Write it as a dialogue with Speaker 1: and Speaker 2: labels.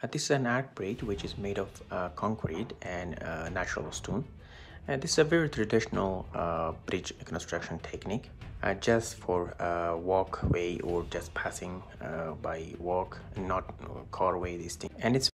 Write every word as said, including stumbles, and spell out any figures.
Speaker 1: Uh, this is an arch bridge which is made of uh, concrete and uh, natural stone. And this is a very traditional uh, bridge construction technique, uh, just for uh, walkway or just passing uh, by walk, not carway. This thing, and it's